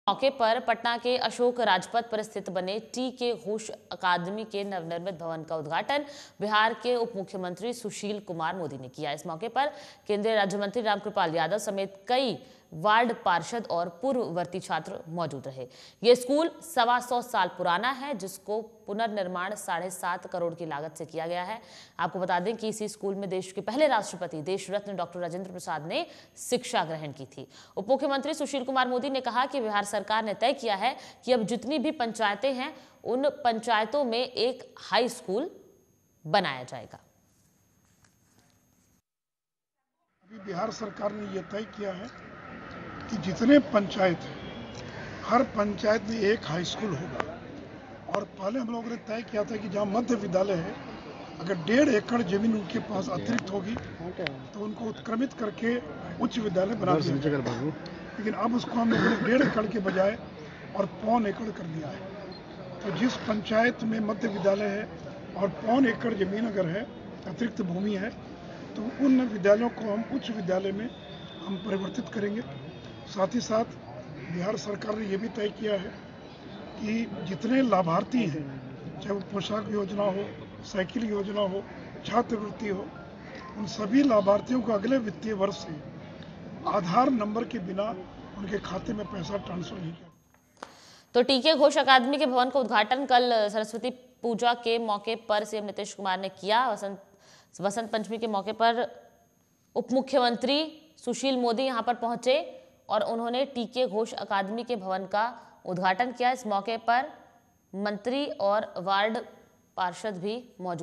मौके पर पटना के अशोक राजपथ पर स्थित बने टी.के. घोष अकादमी के नवनिर्मित भवन का उद्घाटन बिहार के उप मुख्यमंत्री सुशील कुमार मोदी ने किया। इस मौके पर केंद्रीय राज्य मंत्री रामकृपाल यादव समेत कई वार्ड पार्षद और पूर्ववर्ती छात्र मौजूद रहे। ये स्कूल 125 साल पुराना है, जिसको पुनर्निर्माण 7.5 करोड़ की लागत से किया गया है। आपको बता दें कि इसी स्कूल में देश के पहले राष्ट्रपति देश रत्न डॉक्टर राजेंद्र प्रसाद ने शिक्षा ग्रहण की थी। उप मुख्यमंत्री सुशील कुमार मोदी ने कहा कि बिहार सरकार ने तय किया है कि अब जितनी भी पंचायतें हैं, उन पंचायतों में एक हाई स्कूल बनाया जाएगा। अभी बिहार सरकार ने यह तय किया है कि जितने पंचायत हैं, हर पंचायत में एक हाई स्कूल होगा। और पहले हम लोगों ने तय किया था कि जहाँ मध्य विद्यालय है, अगर 1.5 एकड़ जमीन उनके पास अतिरिक्त होगी तो उनको उत्क्रमित करके उच्च विद्यालय बना दिया जाएगा। लेकिन अब उसको हम लोगों ने 1.5 एकड़ के बजाय और 1.25 एकड़ कर दिया है। तो जिस पंचायत में मध्य विद्यालय है और 1.25 एकड़ जमीन अगर है, अतिरिक्त भूमि है, तो उन विद्यालयों को हम उच्च विद्यालय में हम परिवर्तित करेंगे। साथ ही साथ बिहार सरकार ने यह भी तय किया है कि जितने लाभार्थी हैं, चाहे वो पोशाक योजना हो, साइकिल योजना हो, छात्रवृत्ति हो, उन सभी लाभार्थियों को अगले वित्तीय वर्ष से आधार नंबर के बिना उनके खाते में पैसा ट्रांसफर नहीं किया। तो टी.के. घोष अकादमी के भवन का उद्घाटन कल सरस्वती पूजा के मौके पर सीएम नीतीश कुमार ने किया। वसंत पंचमी के मौके पर उप मुख्यमंत्री सुशील मोदी यहां पर पहुंचे और उन्होंने टी.के. घोष अकादमी के भवन का उद्घाटन किया। इस मौके पर मंत्री और वार्ड पार्षद भी मौजूद